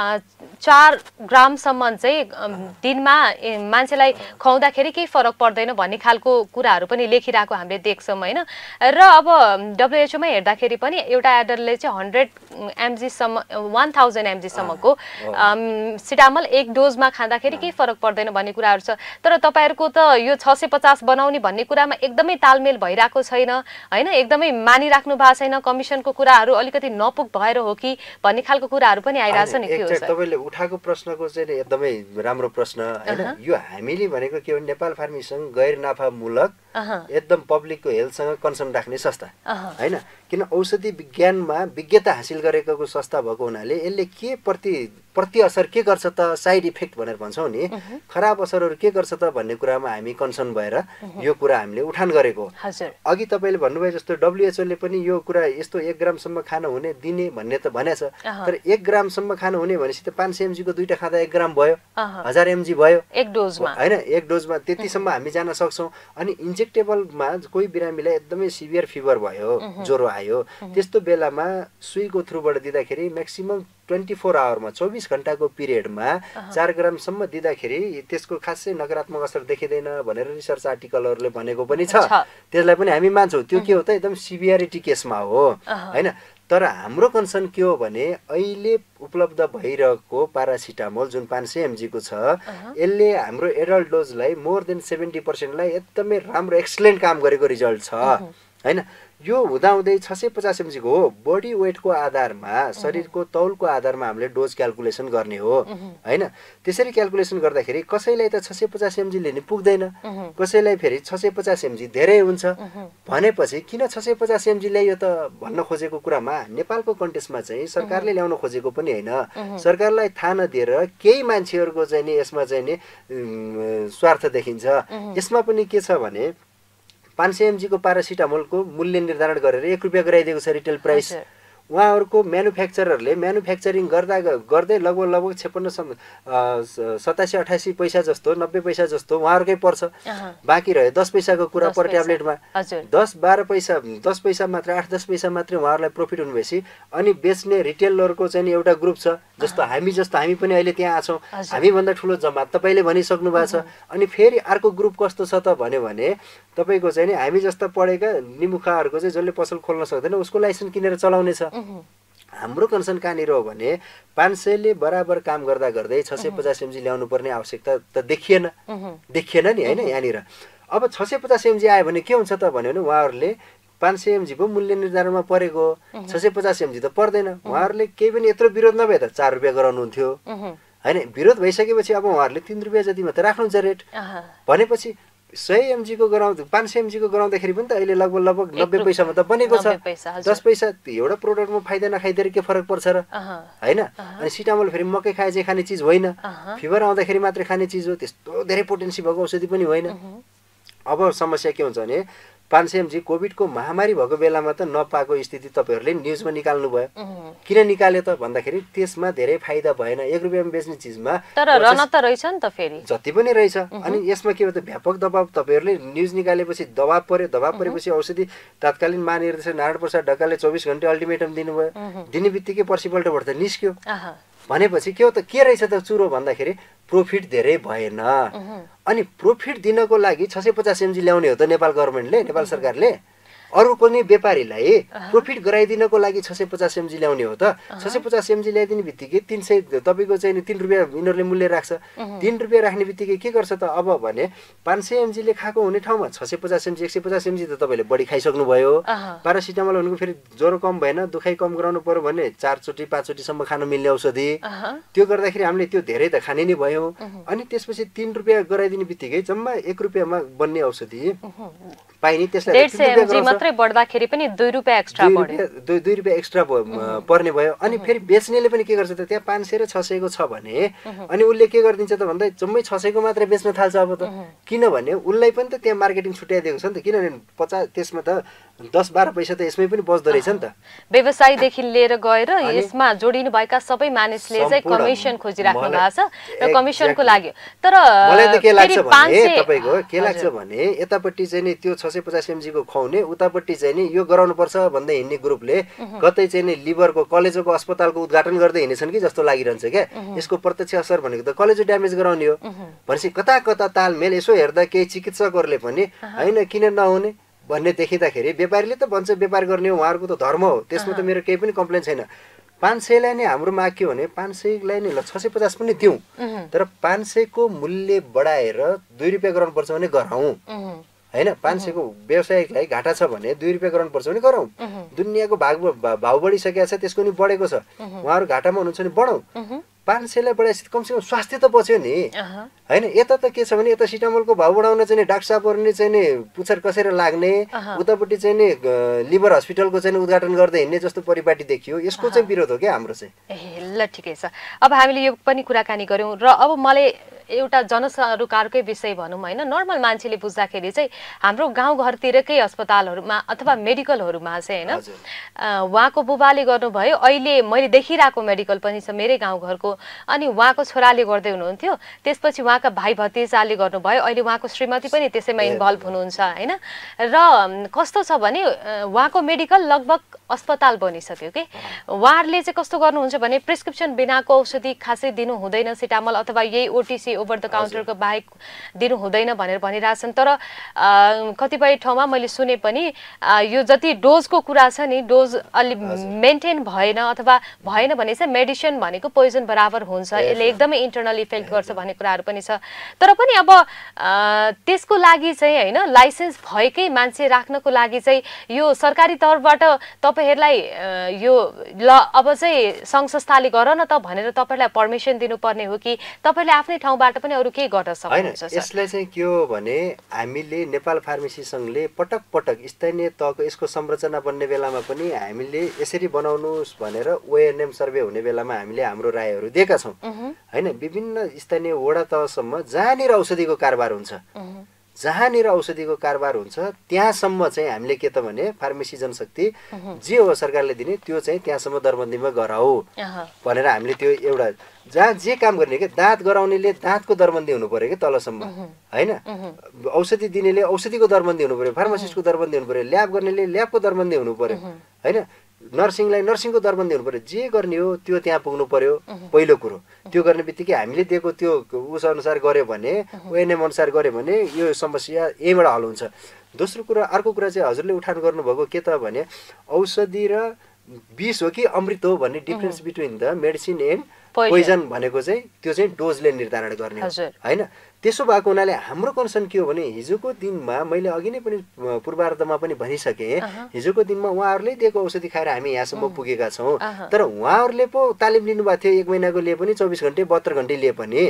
4 ग्राम सम्म चाहिँ दिनमा मान्छेलाई खुवाउँदाखेरि केही फरक पर्दैन भन्ने खालको कुराहरु पनि लेखिराको हामीले देख्छौं हैन। र अब WHO मा हेर्दाखेरि पनि एउटा एडलले चाहिँ 100 mg सम्म 1000 mg सम्मको सिटामल एक डोजमा खाँदाखेरि केही फरक पर्दैन भन्ने कुराहरु छ। तर तपाईहरुको त यो 650 बनाउने भन्ने कुरामा एकदमै तालमेल भइराको छैन हैन, एकदमै मानिराख्नु भएको छैन। कमिसनको कुराहरु अलिकति नपुग भएर हो कि भन्ने खालको कुराहरु पनि आइराछ नि। के हो सर तपाईले उठाएको प्रश्नको चाहिँ एकदमै राम्रो प्रश्न हैन। यो हामीले भनेको के हो, नेपाल फार्मेसी संघ गैर नाफामूलक एकदम पब्लिकको हेल्थसँग कन्सर्न राख्ने संस्था हैन। किन औषधि विज्ञानमा विज्ञता हासिल गरेको संस्था भएको हुनाले यसले के प्रति असर के गर्छ त, साइड इफेक्ट भनेर भन्छौं नि, खराब असरहरु के गर्छ त भन्ने कुरामा हामी कन्सर्न भएर यो कुरा हामीले उठान गरेको। अघि तपाईले भन्नुभयो जस्तो WHO ले पनि यो कुरा यस्तो 1 ग्राम सम्म खान हुने दिने भन्ने त भनेछ। तर 1 ग्राम सम्म खान हुने भनेपछि त 500 mg को दुईटा खाँदा 1 ग्राम भयो, 1000 mg भयो एक डोजमा हैन। एक डोजमा त्यतिसम्म हामी जान सक्छौं। अनि इन्जेक्टेबलमा कोही बिरामीलाई एकदमै सिभियर फिभर भयो, ज्वरो आयो, त्यस्तो बेलामा सुईको थ्रुबाट दिँदाखेरि म्याक्सिमम 24 आवरमा 24 घण्टाको पिरियडमा 4 ग्राम सम्म दिँदाखेरि त्यसको खासै नकारात्मक असर देखिदैन भनेर रिसर्च आर्टिकलहरुले भनेको पनि छ। त्यसलाई पनि हामी मान्छौं। त्यो के हो त, एकदम सिभियरिटी केसमा हो हैन। तर हाम्रो कन्सर्न के हो भने अहिले उपलब्ध भइरहेको प्यारासिटामोल जुन 500 mg को छ, यसले हाम्रो एडल्ट डोजलाई मोर देन 70% लाई एकदमै राम्रो एक्सलेन्ट काम गरेको रिजल्ट छ हैन। यो हुँदाहुँदै 650 mg को हो, बडी वेटको आधारमा, शरीरको तौलको आधारमा हामीले डोज क्याल्कुलेसन गर्ने हो हैन। त्यसरी क्याल्कुलेसन गर्दाखेरि कसैलाई त 650 mg लिने पुग्दैन, कसैलाई फेरि 650 mg धेरै हुन्छ भनेपछि किन 650 mg ल्यायो त भन्न खोजेको कुरामा नेपालको कन्टेक्स्टमा चाहिँ सरकारले ल्याउन खोजेको पनि हैन। सरकारलाई थाहा नदिएर केही मान्छेहरुको चाहिँ नि यसमा चाहिँ नि स्वार्थ देखिन्छ। यसमा पनि के छ भने 500 mg को प्यारासिटामोलको मूल्य निर्धारण गरेर 1 रुपैयाँ गराइदिएको छ रिटेल प्राइस। उहाँहरूको म्यानुफ्याक्चररले म्यानुफ्याक्चरिङ गर्दै लगभग 87-88 पैसा जस्तो 90 पैसा जस्तो उहाँहरूकै पर्छ। बाँकी रह्यो 10 पैसाको कुरा पर ट्याब्लेटमा 10-12 पैसा मात्र 8-10 पैसा मात्रै उहाँहरूलाई प्रफिट हुनुभएपछि अनि बेच्ने रिटेलरको चाहिँ एउटा ग्रुप छ जस्तो हामी पनि अहिले त्यहाँ छौँ। हामीभन्दा ठुलो जमात तपाईँले भनिसक्नु भएको छ। अनि फेरि अर्को ग्रुप कस्तो छ त भन्यो भने तपाईँको चाहिँ नि हामी जस्ता पढेका निमुखाहरूको चाहिँ जसले पसल खोल्न सक्दैन उसको लाइसेन्स किनेर चलाउने छ। हाम्रो कन्सर्न कहाँनिर हो भने 500ले बराबर काम गर्दा गर्दै 650 mg ल्याउनु पर्ने आवश्यकता त देखिएन नि होइन यहाँनिर। अब 650 mg आयो भने के हुन्छ त भन्यो भने उहाँहरूले 500 mg को मूल्य निर्धारणमा परेको 650 mg त पर्दैन। उहाँहरूले केही पनि यत्रो विरोध नभए त 4 रुपियाँ गराउनुहुन्थ्यो होइन। विरोध भइसकेपछि अब उहाँहरूले 3 रुपियाँ जति मात्र राख्नुहुन्छ रेट भनेपछि 100 mg को 500 mg को गराउँदाखेरि पनि त अहिले लगभग 90 पैसामा त बनेको छ। 10 पैसा एउटा प्रोडक्टमा फाइदा नखाइदिएर के फरक पर्छ र होइन। अनि सिटामोल फेरि मकै खाए चाहिँ खाने चिज होइन, फिभर आउँदाखेरि मात्रै खाने चिज हो, त्यस्तो धेरै पोटेन्सी भएको औषधि पनि होइन। अब समस्या के हुन्छ भने 500 mg कोभिडको महामारी भएको बेलामा त नपाएको स्थिति तपाईँहरूले न्युजमा निकाल्नु भयो। किन निकाल्यो त भन्दाखेरि त्यसमा धेरै फाइदा भएन। 1 रुपियाँमा बेच्ने चिजमा तर रन त रहेछ नि त फेरि जति पनि रहेछ। अनि यसमा के हो त व्यापक दबाब तपाईँहरूले न्युज निकालेपछि दबाब परेपछि औषधि तात्कालीन महानिर्देशक नारायण प्रसाद ढकालले 24 घण्टे अल्टिमेटम दिनुभयो। दिने बित्तिकै पर्सिपल्टबाट त निस्क्यो भनेपछि के हो त के रहेछ त चुरो भन्दाखेरि प्रफिट धेरै भएन। अनि प्रफिट दिनको लागि 650 mg ल्याउने हो त नेपाल गभर्मेन्टले, नेपाल सरकारले। अरू पनि व्यापारीलाई प्रफिट गराइदिनको लागि 650 mg ल्याउने हो त। 650 mg ल्याइदिने बित्तिकै 300 तपाईँको चाहिँ 3 रुपियाँ यिनीहरूले मूल्य राख्छ। 3 रुपियाँ राख्ने बित्तिकै के गर्छ त अब भने 500 mg ले खाएको हुने ठाउँमा 650 mg 150 mg त तपाईँले बढी खाइसक्नुभयो। प्यारासिटामोल भनेको फेरि ज्वरो कम भएन दुखाइ कम गराउनु पर्यो भने 4 चोटि 5 चोटिसम्म खानु मिल्ने औषधि। त्यो गर्दाखेरि हामीले त्यो धेरै त खाने नै भयो। अनि त्यसपछि 3 रुपियाँ गराइदिने बित्तिकै जम्मा 1 रुपियाँमा बन्ने औषधि पाइने त्यसलाई मात्रै बढ्दाखेरि पनि 2 रुपियाँ एक्स्ट्रा बढ्यो। 2 रुपियाँ एक्स्ट्रा पर्ने भयो। अनि फेरि बेच्नेले पनि के गर्छ त त्यहाँ 500 र 600 को छ भने अनि उसले के गरिदिन्छ त भन्दा जम्मै 600 को मात्रै बेच्न थाल्छ अब त। किनभने उसलाई पनि त त्यहाँ मार्केटिङ छुट्याइदिएको छ नि त। किनभने 50 त्यसमा त 10-12 पैसा त यसमै पनि बच्दो रहेछ नि त। व्यवसायीदेखि लिएर गएर यसमा जोडिनु भएका सबै मानिसले चाहिँ कमिसन खोजिराख्नु भएको छ र कमिसनको लागि। तर मलाई त के लाग्छ भने तपाईको के लाग्छ भने यतापट्टि चाहिँ नि त्यो 650 mg को खुवाउने उतापट्टि चाहिँ नि यो गराउनु पर्छ भन्दै हिँड्ने ग्रुपले कतै चाहिँ नि लिभरको कलेजोको अस्पतालको उद्घाटन गर्दै हिँडेछन् कि जस्तो लागिरहन्छ क्या। यसको प्रत्यक्ष असर भनेको त कलेजो ड्यामेज गराउने हो भनेपछि कता कता तालमेल यसो हेर्दा केही चिकित्सकहरूले पनि होइन किन नहुने भन्ने देखिँदाखेरि व्यापारीले त भन्छ व्यापार गर्ने हो उहाँहरूको त धर्म हो। त्यसमा त मेरो केही पनि कम्प्लेन छैन। 500 लाई नै हाम्रो माग के हो भने 500 लाई नै ल 650 पनि दिउँ तर 500 को मूल्य बढाएर 2 रुपियाँ गराउनुपर्छ भने गराउँ होइन। 500 को व्यवसायिकलाई घाटा छ भने 2 रुपियाँ गराउनुपर्छ भने गरौँ। दुनियाँको भाव बढिसकेको छ त्यसको नि बढेको छ उहाँहरू घाटामा हुनुहुन्छ भने बढौँ। 500 लाई बढाएपछि कमसेकम स्वास्थ्य त बच्यो नि होइन। यता त के छ भने यता सिटामोलको भाव बढाउन चाहिँ डाक्टर साहबहरूले चाहिँ नि पुच्छर कसेर लाग्ने उतापट्टि चाहिँ नि लिभर हस्पिटलको चाहिँ उद्घाटन गर्दै हिँड्ने जस्तो परिपाटी देखियो। यसको चाहिँ विरोध हो क्या हाम्रो चाहिँ। ल ठिकै छ। अब हामीले यो पनि कुराकानी गऱ्यौँ र अब मलाई एउटा जनसरोकारकै विषय भनौँ होइन। नर्मल मान्छेले बुझ्दाखेरि चाहिँ हाम्रो गाउँघरतिरकै अस्पतालहरूमा अथवा मेडिकलहरूमा चाहिँ होइन उहाँको बुबाले गर्नुभयो। अहिले मैले देखिरहेको मेडिकल पनि छ मेरै गाउँघरको। अनि उहाँको छोराले गर्दै हुनुहुन्थ्यो त्यसपछि उहाँका भाइ भतिजाले गर्नुभयो। अहिले उहाँको श्रीमती पनि त्यसैमा इन्भल्भ हुनुहुन्छ होइन। र कस्तो छ भने उहाँको मेडिकल लगभग अस्पताल बनिसक्यो कि उहाँहरूले चाहिँ कस्तो गर्नुहुन्छ भने प्रिस्क्रिप्सन बिनाको औषधि खासै दिनु हुँदैन सिटामल अथवा यही ओटिसी ओभर द काउन्टरको बाहेक दिनु हुँदैन भनेर भनिरहेछन्। तर कतिपय ठाउँमा मैले सुने पनि यो जति डोजको कुरा छ नि डोज अलि मेन्टेन भएन अथवा भएन भने चाहिँ मेडिसिन भनेको पोइजन बराबर हुन्छ यसले एकदमै इन्टरनल इफेक्ट गर्छ भन्ने कुराहरू पनि छ। तर पनि अब त्यसको लागि चाहिँ होइन लाइसेन्स भएकै मान्छे राख्नको लागि चाहिँ यो सरकारी तर्फबाट तपाईँहरूलाई यो ल अब चाहिँ सङ्घ संस्थाले गर न त भनेर तपाईँहरूलाई पर्मिसन दिनुपर्ने हो कि तपाईँले आफ्नै ठाउँबाट पनि अरू के गर्न सक्नुहुन्छ? यसलाई चाहिँ के हो भने हामीले नेपाल फार्मेसी सङ्घले पटक पटक स्थानीय तहको यसको संरचना बन्ने बेलामा पनि हामीले यसरी बनाउनुहोस् भनेर ओएनएम सर्वे हुने बेलामा हामीले हाम्रो रायहरू दिएका छौँ होइन। विभिन्न स्थानीय वडा तहसम्म जहाँनिर औषधिको कारोबार हुन्छ जहाँनिर औषधिको कारोबार हुन्छ त्यहाँसम्म चाहिँ हामीले के त भने फार्मेसी जनशक्ति जे हो सरकारले दिने त्यो चाहिँ त्यहाँसम्म दरबन्दीमा गराऊ भनेर हामीले त्यो एउटा जहाँ जे काम गर्ने के दाँत गराउनेले दाँतको दरबन्दी हुनु पर्यो कि तलसम्म हैन औषधि दिनेले औषधिको दरबन्दी हुनु पर्यो फार्मासिस्टको दरबन्दी हुनु पर्यो ल्याब गर्नेले ल्याबको दरबन्दी हुनु पर्यो हैन नर्सिङलाई नर्सिङको दरबन्दी हुनु पर्यो जे गर्ने हो त्यो त्यहाँ पुग्नु पर्यो पहिलो कुरो त्यो गर्ने बित्तिकै हामीले दिएको त्यो उस अनुसार गर्यो भने ओएनएम अनुसार गर्यो भने यो समस्या यहीँबाट हल हुन्छ दोस्रो कुरा अर्को कुरा चाहिँ हजुरले उठान गर्नुभएको के त भने औषधि र विष हो कि अमृत हो भन्ने difference between the medicine and poison भनेको चाहिँ त्यो चाहिँ डोजले निर्धारण गर्ने हो हैन त्यसो भएको हुनाले हाम्रो कन्सर्न के हो भने हिजोको दिनमा मैले अघि नै पनि पूर्वार्धमा पनि भनिसकेँ हिजोको दिनमा उहाँहरूले दिएको औषधि खाएर हामी यहाँसम्म पुगेका छौँ तर उहाँहरूले पो तालिम लिनुभएको थियो 1 महिनाको लिए पनि 24 घण्टे 72 घण्टे लिए पनि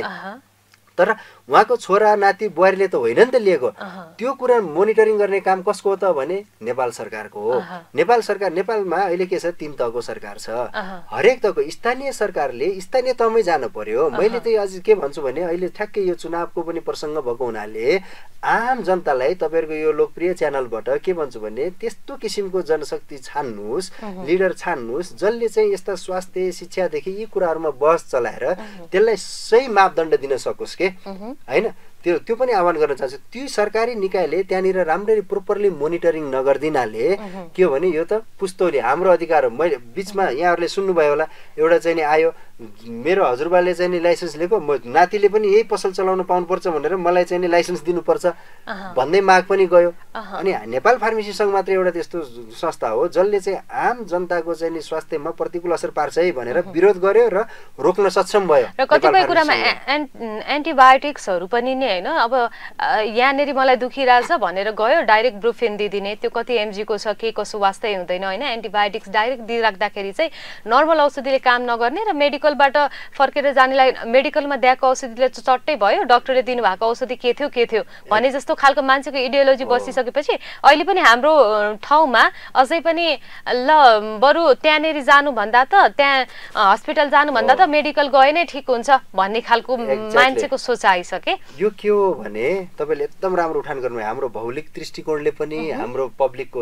तर उहाँको छोरा नाति बुहारीले त होइन नि त लिएको त्यो कुरा मोनिटरिङ गर्ने काम कसको हो त भने नेपाल सरकारको हो नेपाल सरकार नेपालमा अहिले के छ 3 तहको सरकार छ हरेक तहको स्थानीय सरकारले स्थानीय तहमै जानु पर्यो मैले चाहिँ अझ के भन्छु भने अहिले ठ्याक्कै यो चुनावको पनि प्रसङ्ग भएको हुनाले आम जनतालाई तपाईहरुको यो लोकप्रिय च्यानलबाट के भन्छु भने त्यस्तो किसिमको जनशक्ति छान्नुस् लिडर छान्नुस् जसले चाहिँ यस्ता स्वास्थ्य शिक्षादेखि यी कुराहरुमा बहस चलाएर त्यसलाई सही मापदण्ड दिन सकोस् के हैन त्यो पनि आह्वान गर्न चाहन्छु त्यो सरकारी निकायले त्यहाँनिर राम्ररी प्रोपरली मोनिटरिङ नगर्दिनाले के हो भने यो त पुस्तौली हाम्रो अधिकार हो मैले बीचमा यहाँहरुले सुन्नुभयो होला एउटा चाहिँ नि आयो मेरो हजुरबाले चाहिँ नि लाइसेन्स लिएको म नातिले पनि यही पसल चलाउन पाउनुपर्छ भनेर मलाई चाहिँ नि लाइसेन्स दिनुपर्छ भन्दै माग पनि गयो अनि नेपाल फार्मेसी संघ मात्र एउटा त्यस्तो संस्था हो जसले चाहिँ आम जनताको चाहिँ नि स्वास्थ्यमा प्रतिकूल असर पार्छ है भनेर विरोध गर्यो र रोक्न सक्षम भयो र कतिपय कुरामा एन्टिबायोटिक्सहरु पनि नि हैन अब यहाँनेरि मलाई दुखिरहेछ भनेर गयो डाइरेक्ट ब्रुफेन दिदिने त्यो कति एमजी को छ के कसो वास्तै हुँदैन हैन एन्टिबायोटिक्स डाइरेक्ट दिइराख्दाखेरि चाहिँ नर्मल औषधिले काम नगर्ने र मेडिकलबाट फर्केर जानेलाई मेडिकलमा दिएको औषधिले चट्टै भयो डाक्टरले दिनुभएको औषधि के थियो भने जस्तो खालको मान्छेको इडियोलोजी बसिसकेपछि अहिले पनि हाम्रो ठाउँमा अझै पनि ल बरु त्यहाँनेरि जानु भन्दा त त्यहाँ हस्पिटल जानु भन्दा त मेडिकल गए नै ठीक हुन्छ भन्ने खालको मान्छेको सोच आइसके यो के हो भने तपाईले एकदम राम्रो उठान गर्नु हाम्रो भौतिक दृष्टिकोणले पनि हाम्रो पब्लिकको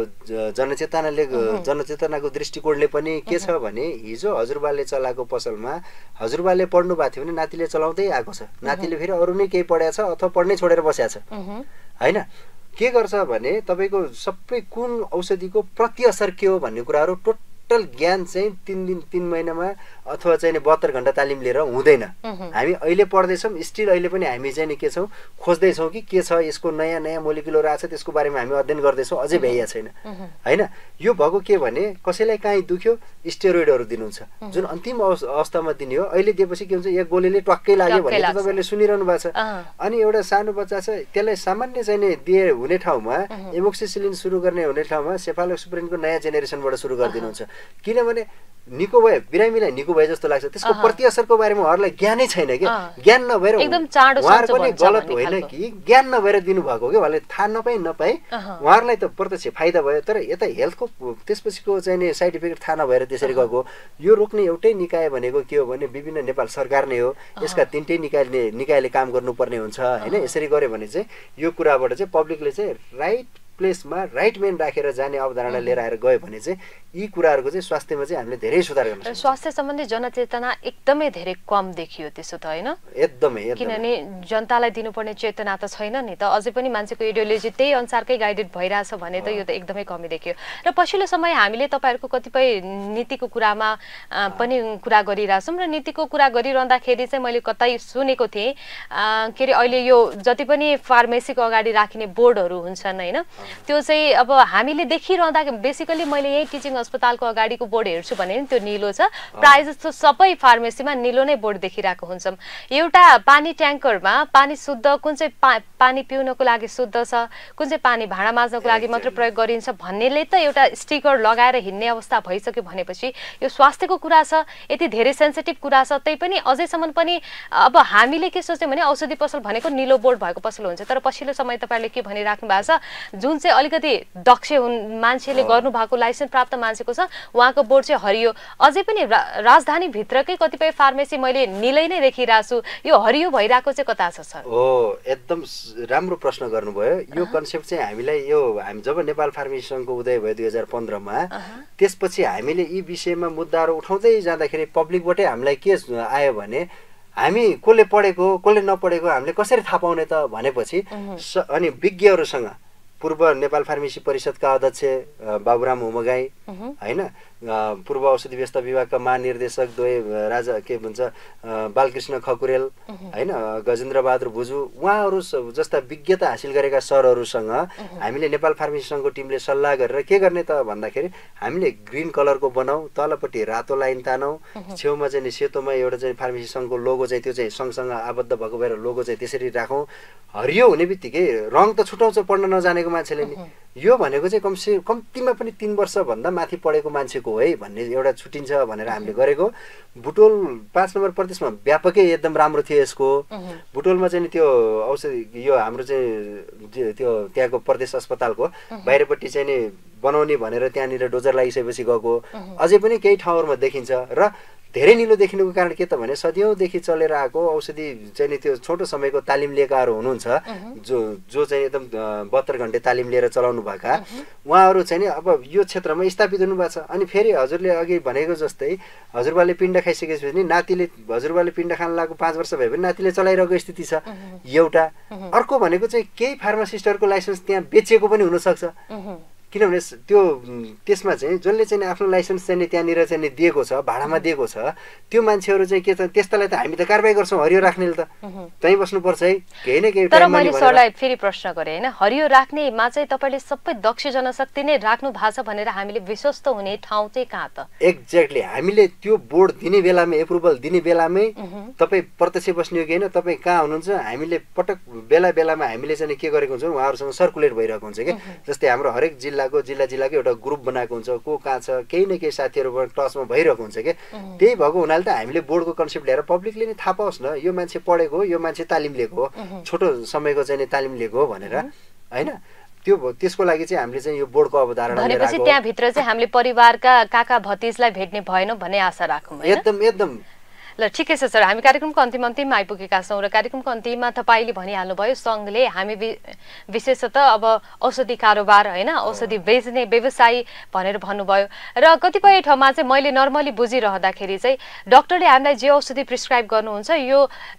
जनचेतनाको दृष्टिकोणले पनि के छ भने हिजो हजुरबाले चलाएको पसलमा हजुरबाले पढ्नु भएको थियो भने नातिले चलाउँदै आएको छ नातिले फेरि अरु नै केही पढ्या छ अथवा पढ्नै छोडेर बस्या छ हैन के गर्छ भने तपाईको सबै कुन औषधिको प्रति असर के हो भन्ने कुराहरु टोटल ज्ञान चाहिँ 3 दिन 3 महिनामा अथवा चाहिँ 72 घण्टा तालिम लिएर हुँदैन हामी अहिले पढ्दै छौं स्टिल अहिले पनि हामी चाहिँ नि के छौं खोज्दै छौं कि के छ यसको नयाँ नयाँ मोलिकुलर आछ त्यसको बारेमा हामी अध्ययन गर्दै छौं अझै भ्याइया छैन हैन यो भएको के भने कसैलाई काहीँ दुख्यो स्टेरोइडहरु दिनुहुन्छ जुन अन्तिम अवस्थामा दिने हो अहिले दिएपछि के हुन्छ एक गोलीले ट्वाक्कै लाग्यो भने तपाईहरुले सुनिरहनु भएको छ अनि एउटा सानो बच्चा छ त्यसलाई सामान्य चाहिँ नि दिए हुने ठाउँमा एमोक्सिसिलिन सुरु गर्ने हुने ठाउँमा सेफालोस्प्रिनको नयाँ जेनेरेसनबाट सुरु गरिदिनुहुन्छ किनभने निको भयो बिरामीलाई निको भए जस्तो लाग्छ त्यसको प्रति असरको बारेमा उहाँहरुलाई ज्ञानै छैन के ज्ञान नभएर एकदम चाँडो उहाँहरु पनि गलत होइन कि ज्ञान नभएर दिनु भएको के उहाँले थाहा नपाए उहाँहरुलाई त प्रत्यक्ष फाइदा भयो तर यता हेल्थको त्यसपछिको चाहिँ नि साइड इफेक्ट थाहा नभएर त्यसरी गएको यो रोक्ने एउटै निकाय भनेको के हो भने विभिन्न नेपाल सरकार नै हो यसका तीनटै निकायले काम गर्नुपर्ने हुन्छ हैन यसरी गर्यो भने चाहिँ यो कुराबाट चाहिँ पब्लिकले चाहिँ राइट प्लेसमा राइट मेन राखेर जाने अवधारणा लिएर आएर गयो भने चाहिँ यी कुराहरुको चाहिँ स्वास्थ्यमा चाहिँ हामीले धेरै सुधार गर्न सक्छौं स्वास्थ्य सम्बन्धी जनचेतना एकदमै धेरै कम देखियो त्यसो त हैन एकदमै किनभने जनतालाई दिनुपर्ने चेतना त छैन नि त अझै पनि मान्छेको इडियोलोजी त्यही अनुसारकै गाइडेड भइराछ भने त यो त एकदमै कमी देखियो र पछिल्लो समय हामीले तपाईहरुको कतिपय नीतिको कुरामा पनि कुरा गरिराछौं र नीतिको कुरा गरिरहँदाखेरि चाहिँ मैले कतै सुनेको थिए के रे अहिले यो जति पनि फार्मेसीको अगाडि राखिने बोर्डहरु हुन्छन् हैन त्यो चाहिँ अब हामीले देखिरहँदा बेसिकली मैले यही टिचिङ अस्पतालको अगाडिको बोर्ड हेर्छु भने नि त्यो निलो छ प्राय जस्तो सबै फार्मेसीमा निलो नै बोर्ड देखिरहेको हुन्छौं एउटा पानी ट्याङ्करमा पानी शुद्ध कुन चाहिँ पानी पिउनको लागि शुद्ध छ कुन चाहिँ पानी भाँडा माझ्नको लागि मात्र प्रयोग गरिन्छ भन्नेले त एउटा स्टिकर लगाएर हिँड्ने अवस्था भइसक्यो भनेपछि यो स्वास्थ्यको कुरा छ यति धेरै सेन्सिटिभ कुरा छ त्यही पनि अझैसम्म पनि अब हामीले के सोच्यौं भने औषधि पसल भनेको निलो बोर्ड भएको पसल हुन्छ तर पछिल्लो समय तपाईहरुले के भनिराख्नु भएको छ जुन जुन चाहिँ अलिकति दक्ष हुन् मान्छेले गर्नुभएको लाइसेन्स प्राप्त मान्छेको छ उहाँको बोर्ड चाहिँ हरियो। अझै पनि राजधानी भित्रकै कतिपय फार्मेसी मैले निलै नै देखिरहेको छु, यो हरियो भइरहेको चाहिँ कता छ सर? हो, एकदम राम्रो प्रश्न गर्नुभयो। यो कन्सेप्ट चाहिँ हामीलाई हामी जब नेपाल फार्मेसी सङ्घको उदय भयो 2015मा, त्यसपछि हामीले यी विषयमा मुद्दाहरू उठाउँदै जाँदाखेरि पब्लिकबाटै हामीलाई के आयो भने हामी कसले पढेको कसले नपढेको हामीले कसरी थाहा पाउने त भनेपछि अनि विज्ञहरूसँग पूर्व नेपाल फार्मेसी परिषदका अध्यक्ष बाबुराम हुमगाई हैन, पूर्व औषधि व्यवस्था विभागका महानिर्देशक राजा के भन्छ बालकृष्ण खकुरेल हैन, गजेन्द्र बहादुर भुजू, उहाँहरू जस्ता विज्ञता हासिल गरेका सरहरूसँग हामीले नेपाल फार्मेसी सङ्घको टिमले सल्लाह गरेर के गर्ने त भन्दाखेरि हामीले ग्रिन कलरको बनाऊ, तलपट्टि रातो लाइन तानौ, छेउमा चाहिँ सेतोमा एउटा चाहिँ फार्मेसी सङ्घको लोगो चाहिँ त्यो चाहिँ सँगसँग आबद्ध भएको भएर लोगो चाहिँ त्यसरी राखौँ। हरियो हुने बित्तिकै रङ त छुटाउँछ पढ्न नजानेको मान्छेले नि, यो भनेको चाहिँ कम्तीमा पनि 3 वर्षभन्दा माथि पढेको मान्छेको है भन्ने एउटा छुटिन्छ भनेर हामीले गरेको। बुटोल 5 नम्बर प्रदेशमा व्यापकै एकदम राम्रो थियो यसको। बुटोलमा चाहिँ त्यो औषधि यो हाम्रो चाहिँ त्यो त्यहाँको प्रदेश अस्पतालको बाहिरपट्टि चाहिँ नि बनाउने भनेर त्यहाँनिर डोजर लागिसकेपछि गएको अझै पनि केही ठाउँहरूमा देखिन्छ। र धेरै निलो देखिनुको कारण के त भने सदियौँदेखि चलेर आएको औषधि चाहिँ नि त्यो छोटो समयको तालिम लिएकाहरू हुनुहुन्छ जो चाहिँ एकदम 72 घन्टे तालिम लिएर चलाउनु भएका उहाँहरू चाहिँ नि अब यो क्षेत्रमा स्थापित हुनुभएको छ। अनि फेरि हजुरले अघि भनेको जस्तै हजुरबाले पिण्ड खाइसकेपछि नातिले हजुरबाले पिण्ड खान लागेको 5 वर्ष भए पनि नातिले चलाइरहेको स्थिति छ एउटा। अर्को भनेको चाहिँ केही फार्मासिस्टहरूको लाइसेन्स त्यहाँ बेचेको पनि हुनसक्छ, किनभने त्यसमा चाहिँ जसले चाहिँ आफ्नो लाइसेन्स चाहिँ त्यहाँनिर चाहिँ दिएको छ, भाडामा दिएको छ, त्यो मान्छेहरू चाहिँ के छ त्यस्तालाई त हामी त कारबाही गर्छौँ हरियो राख्नेले त त्यहीँ बस्नुपर्छ है केही न केही। तर मैले सरलाई फेरि प्रश्न गरेँ होइन, हरियो राख्नेमा चाहिँ तपाईँले सबै दक्ष जनशक्ति नै राख्नु भएको छ भनेर हामीले विश्वस्त हुने ठाउँ चाहिँ कहाँ त? एक्ज्याक्टली, हामीले त्यो बोर्ड दिने बेलामै एप्रुभल दिने बेलामै तपाईँ प्रत्यक्ष बस्ने हो कि होइन, तपाईँ कहाँ हुनुहुन्छ हामीले पटक बेलामा हामीले चाहिँ के गरेको हुन्छौँ उहाँहरूसँग सर्कुलेट भइरहेको हुन्छ कि। जस्तै हाम्रो हरेक जिल्लाको एउटा ग्रुप बनाएको हुन्छ, को कहाँ छ केही न केही साथीहरूबाट टचमा भइरहेको हुन्छ कि। त्यही भएको हुनाले त हामीले बोर्डको कन्सेप्ट ल्याएर पब्लिकले नै थाहा पाओस् न यो मान्छे पढेको हो, यो मान्छे तालिम लिएको हो, छोटो समयको चाहिँ तालिम लिएको हो भनेर होइन। त्यसको लागि चाहिँ हामीले चाहिँ यो बोर्डको अवधारणा भनेपछि त्यहाँभित्र चाहिँ हामीले परिवारका काका भतिजलाई भेट्ने भएन भन्ने आशा राखौँ। एकदम ल ठिकै छ सर, हामी कार्यक्रमको अन्तिममा आइपुगेका छौँ र कार्यक्रमको अन्तिममा तपाईँले भनिहाल्नुभयो सङ्घले हामी विशेषतः अब औषधि कारोबार होइन औषधि बेच्ने व्यवसायी भनेर भन्नुभयो र कतिपय ठाउँमा चाहिँ मैले नर्मली बुझिरहँदाखेरि चाहिँ डक्टरले हामीलाई जे औषधि प्रिस्क्राइब गर्नुहुन्छ यो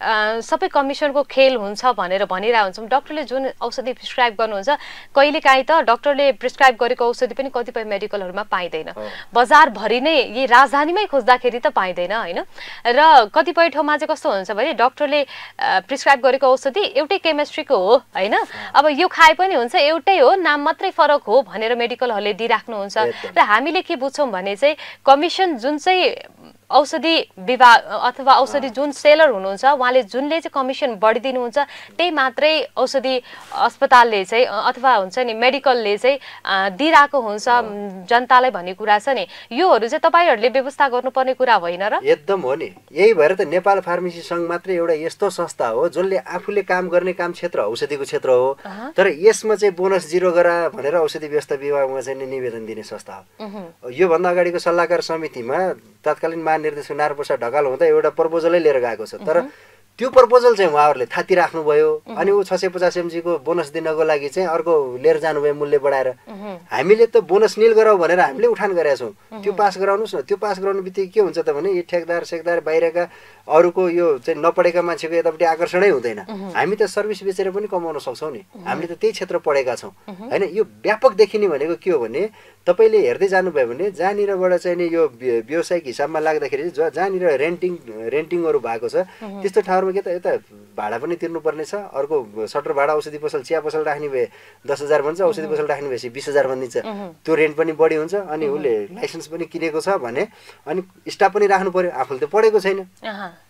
सबै कमिसनको खेल हुन्छ भनेर भनिरहेको हुन्छौँ। डक्टरले जुन औषधि प्रिस्क्राइब गर्नुहुन्छ कहिलेकाहीँ त डक्टरले प्रिस्क्राइब गरेको औषधि पनि कतिपय मेडिकलहरूमा पाइँदैन, बजारभरि नै यी राजधानीमै खोज्दाखेरि त पाइँदैन होइन। र कतिपय ठाउँमा चाहिँ कस्तो हुन्छ भने डक्टरले प्रिस्क्राइब गरेको औषधि एउटै केमिस्ट्रीको हो होइन, अब यो खाए पनि हुन्छ एउटै हो नाम मात्रै फरक हो भनेर मेडिकलहरूले दिइराख्नुहुन्छ। र हामीले के बुझ्छौँ भने चाहिँ कमिसन जुन चाहिँ औषधि विभाग अथवा औषधि जुन सेलर हुनुहुन्छ उहाँले जुनले चाहिँ कमिसन बढी दिनुहुन्छ त्यही मात्रै औषधि अस्पतालले चाहिँ अथवा हुन्छ नि मेडिकलले चाहिँ दिइरहेको हुन्छ जनतालाई भन्ने कुरा छ नि, योहरू चाहिँ तपाईँहरूले व्यवस्था गर्नुपर्ने कुरा होइन र? एकदम हो नि, यही भएर त नेपाल फार्मेसी सङ्घ मात्रै एउटा यस्तो संस्था हो जसले आफूले काम गर्ने काम क्षेत्र औषधिको क्षेत्र हो, तर यसमा चाहिँ बोनस जिरो गरा भनेर औषधि व्यवस्था विभागमा चाहिँ निवेदन दिने संस्था हो। योभन्दा अगाडिको सल्लाहकार समितिमा तत्कालीन महानिर्देशक नारायण प्रसाद ढकाल हुँदा एउटा प्रपोजलै लिएर गएको छ, तर त्यो प्रपोजल चाहिँ उहाँहरूले थाती राख्नुभयो अनि ऊ 650 mg को बोनस दिनको लागि चाहिँ अर्को लिएर जानुभयो मूल्य बढाएर। हामीले त बोनस निल गराऊ भनेर हामीले उठान गरेका छौँ, त्यो पास गराउनुहोस् न। त्यो पास गराउनु बित्तिकै के हुन्छ त भने यो ठेकदार बाहिरका अरूको यो चाहिँ नपढेका मान्छेको यतापट्टि आकर्षणै हुँदैन। हामी त सर्भिस बेचेर पनि कमाउन सक्छौँ नि, हामीले त त्यही क्षेत्र पढेका छौँ होइन। यो व्यापक देखिने भनेको के हो भने तपाईँले हेर्दै जानुभयो भने जहाँनिरबाट चाहिँ नि यो व्यावसायिक हिसाबमा लाग्दाखेरि जहाँनिर रेन्टिङहरू भएको छ त्यस्तो ठाउँमा के त यता भाडा पनि तिर्नुपर्ने छ, अर्को सटर भाडा औषधि पसल चिया पसल राख्ने भए 10,000 भन्छ, औषधि पसल राख्ने भएपछि 20,000 भनिदिन्छ, त्यो रेन्ट पनि बढी हुन्छ। अनि उसले लाइसेन्स पनि किनेको छ भने अनि स्टाफ पनि राख्नु पर्यो, आफूले त पढेको छैन।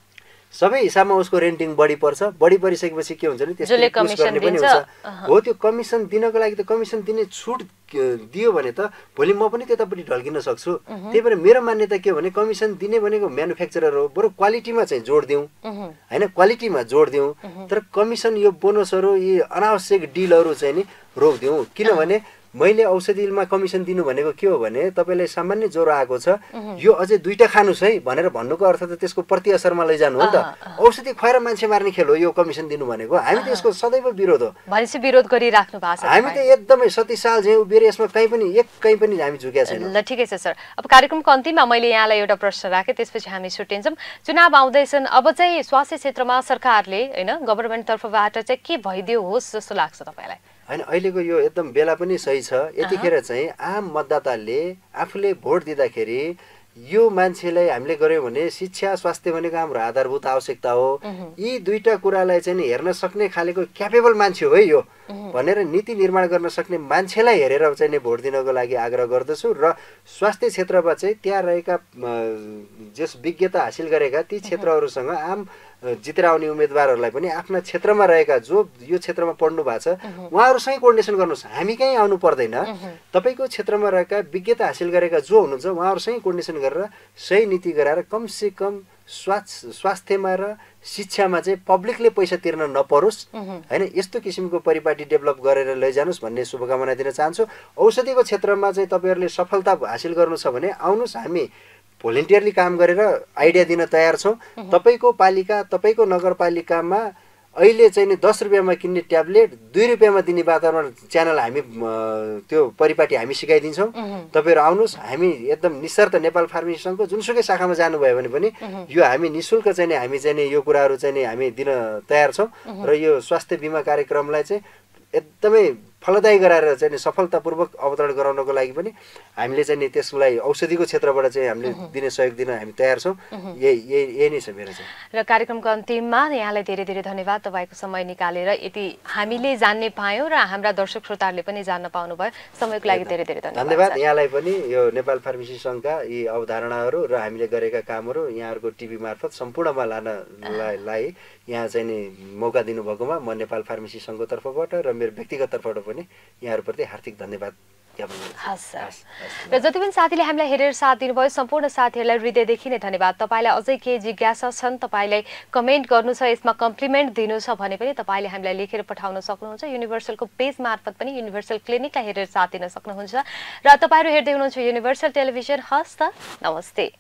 सबै हिसाबमा उसको रेन्टिङ बढी पर्छ। बढी परिसकेपछि के हुन्छ नि त्यसले पुस गर्ने पनि हुन्छ। हो त्यो कमिसन दिनको लागि त कमिसन दिने छुट दियो भने त भोलि म पनि त्यतापट्टि ढल्किन सक्छु। त्यही भएर मेरो मान्यता के हो भने कमिसन दिने भनेको म्यानुफ्याक्चरर हो, बरु क्वालिटीमा चाहिँ जोड दिउँ होइन, क्वालिटीमा जोड दिउँ। तर कमिसन यो बोनसहरू यी अनावश्यक डिलहरू चाहिँ नि रोकिदिउँ। किनभने मैले औषधिमा कमिसन दिनु भनेको के हो भने तपाईँलाई सामान्य ज्वरो आएको छ, यो अझै 2टा खानुस् है भनेर भन्नुको अर्थ त त्यसको प्रति असरमा लैजानु हो नि त। औषधि खुवाएर मान्छे मार्ने खेल हो यो कमिसन दिनु भनेको। हामी त यसको सदैव विरोध हो। भनेपछि विरोध गरिराख्नु भएको छ। हामी त एकदमै 37 साल झैँ उभिएर यसमा कहीँ पनि हामी झुकेका छैनौँ। ल ठिकै छ सर। अब कार्यक्रमको अन्तिममा मैले यहाँलाई एउटा प्रश्न राखेँ, त्यसपछि हामी छुट्टिन्छौँ। चुनाव आउँदैछन्, अब चाहिँ स्वास्थ्य क्षेत्रमा सरकारले होइन गभर्मेन्ट तर्फबाट चाहिँ के भइदियो होस् जस्तो लाग्छ तपाईँलाई? होइन, अहिलेको यो एकदम बेला पनि सही छ। यतिखेर चाहिँ आम मतदाताले आफूले भोट दिँदाखेरि यो मान्छेलाई हामीले गऱ्यौँ भने शिक्षा स्वास्थ्य भनेको हाम्रो आधारभूत आवश्यकता हो, यी 2टा कुरालाई चाहिँ हेर्न सक्ने खालेको क्यापेबल मान्छे हो है यो भनेर नीति निर्माण गर्न सक्ने मान्छेलाई हेरेर चाहिँ भोट दिनको लागि आग्रह गर्दछु। र स्वास्थ्य क्षेत्रमा चाहिँ त्यहाँ रहेका जस विज्ञता हासिल गरेका ती क्षेत्रहरूसँग आम जितेर आउने उम्मेदवारहरूलाई पनि आफ्ना क्षेत्रमा रहेका जो यो क्षेत्रमा पढ्नु भएको छ उहाँहरूसँगै कोर्डिनेसन गर्नुहोस्। हामी कहीँ आउनु पर्दैन। तपाईँको क्षेत्रमा रहेका विज्ञता हासिल गरेका जो हुनुहुन्छ उहाँहरूसँगै कोर्डिनेसन गरेर सही नीति गराएर कमसे कम स्वास्थ्यमा र शिक्षामा चाहिँ पब्लिकले पैसा तिर्न नपरोस् होइन, यस्तो किसिमको परिपाटी डेभलप गरेर लैजानुहोस् भन्ने शुभकामना दिन चाहन्छु। औषधिको क्षेत्रमा चाहिँ तपाईँहरूले सफलता हासिल गर्नु छ भने आउनुहोस्, हामी भोलिन्टियरली काम गरेर आइडिया दिन तयार छौँ। तपाईँको पालिका तपाईँको नगरपालिकामा अहिले चाहिँ नि 10 रुपियाँमा किन्ने ट्याब्लेट 2 रुपियाँमा दिने वातावरण च्यानल हामी त्यो परिपाटी हामी सिकाइदिन्छौँ। तपाईँहरू आउनुहोस्, हामी एकदम निशर्त नेपाल फार्मेसी सङ्घको जुनसुकै शाखामा जानुभयो भने पनि यो हामी निःशुल्क चाहिँ हामी चाहिँ यो कुराहरू चाहिँ हामी दिन तयार छौँ। र यो स्वास्थ्य बिमा कार्यक्रमलाई चाहिँ एकदमै फलदायी गराएर चाहिँ सफलतापूर्वक अवतरण गराउनको लागि पनि हामीले चाहिँ त्यसलाई औषधिको क्षेत्रबाट चाहिँ हामीले दिने सहयोग दिन हामी तयार छौँ। यही नै छ मेरो चाहिँ। र कार्यक्रमको अन्तिममा यहाँलाई धेरै धेरै धन्यवाद, तपाईँको समय निकालेर यति हामीले जान्ने पायौँ र हाम्रा दर्शक श्रोताहरूले पनि जान्न पाउनुभयो। समयको लागि धेरै धेरै धन्यवाद। यहाँलाई पनि यो नेपाल फार्मेसी सङ्घका यी अवधारणाहरू र हामीले गरेका कामहरू यहाँहरूको टिभी मार्फत सम्पूर्णमा लानलाई यहाँ चाहिँ नि मौका दिनुभएकोमा म नेपाल फार्मेसी सङ्घको तर्फबाट र मेरो व्यक्तिगत तर्फबाट पनि यहाँहरूप्रति हार्दिक धन्यवाद ज्ञापन गर्छु। हस् सर। र जति पनि साथीले हामीलाई हेरेर साथ दिनुभयो सम्पूर्ण साथीहरूलाई हृदयदेखि नै धन्यवाद। तपाईँलाई अझै केही जिज्ञासा छन्, तपाईँलाई कमेन्ट गर्नु छ, यसमा कम्प्लिमेन्ट दिनु छ भने पनि तपाईँले हामीलाई लेखेर पठाउन सक्नुहुन्छ। युनिभर्सलको पेज मार्फत पनि युनिभर्सल क्लिनिकलाई हेरेर साथ दिन सक्नुहुन्छ। र तपाईँहरू हेर्दै हुनुहुन्छ युनिभर्सल टेलिभिजन। हस् त, नमस्ते।